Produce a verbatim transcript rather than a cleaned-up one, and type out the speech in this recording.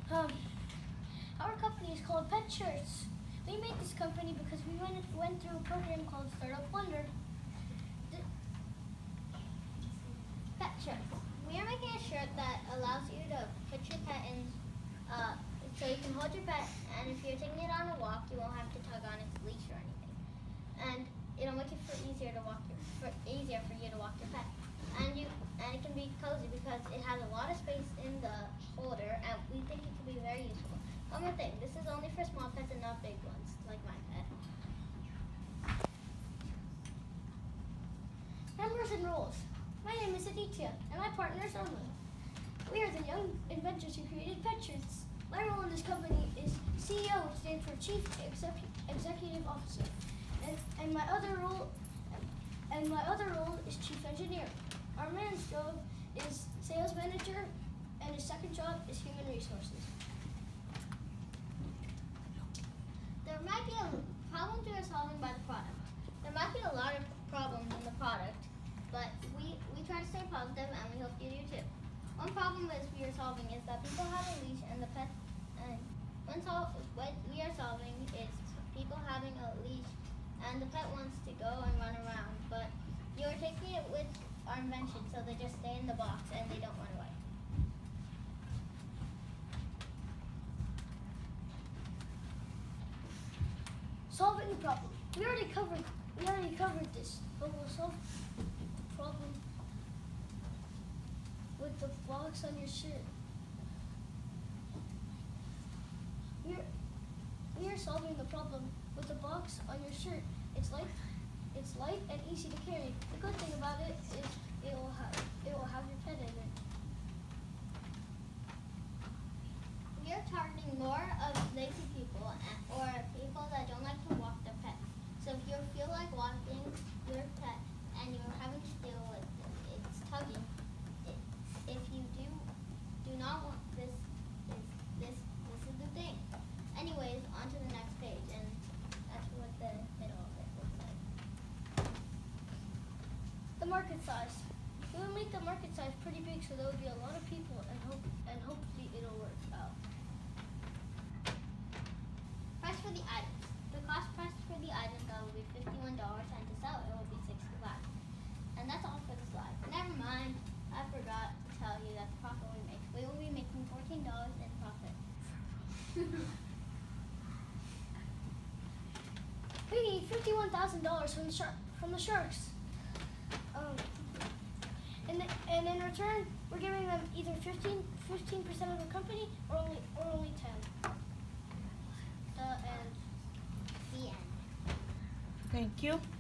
Um, our company is called Pet Shirts. We made this company because we went, went through a program called Startup Wonder. The Pet Shirts. We are making a shirt that allows you to put your pet in, uh, so you can hold your pet, and if you're taking it on a walk, you won't have to tug on its leash or anything. And it'll make it for easier to walk your, for easier for you to walk your pet. And you and it can be cozy because it has a lot of space in the holder, and we think it can be very useful. One more thing, this is only for small pets and not big ones, like my pet. Members and roles. My name is Aditya, and my partner is Arlen. We are the young inventors who created Pet Shirts. My role in this company is C E O, which stands for Chief Execu Executive Officer, and, and my other role and my other role is Chief Engineer. Our man's job is Sales Manager, and his second job is Human Resources. There might be a problems we are solving by the product. There might be a lot of problems in the product, but we, we try to stay positive, and we hope you do too. One problem is we are solving is that people have a leash and the pet, and one sol what we are solving is people having a leash and the pet wants to go and run around, but you are taking it with our invention, so they just stay in the box and they don't run away. Solving the problem. We already covered we already covered this, but we'll solve the problem with the box on your shirt. We're we are solving the problem with the box on your shirt. It's light it's light and easy to carry. The good thing about it is it will have it will have your pet in it. We are targeting more of lazy people or people that don't like to walk their pet. So if you feel like walking your pet and you're having to deal with it's tugging, it, if you do do not want this, is this this is the thing. Anyways, on to the next page, and that's what the middle of it looks like. The market size. We will make the market size pretty big, so there will be a lot of people, and hope and hopefully it'll work out. Price for the items. The cost price for the items that will be fifty-one dollars, and to sell it will be sixty-five dollars. And that's all for the slide. Never mind, I forgot to tell you that the profit we make. We will be making fourteen dollars in profit. We need fifty-one thousand dollars from the shark from the sharks. Um, and, the, and in return, we're giving them either fifteen percent of the company or only or only ten. The end. The end. Thank you.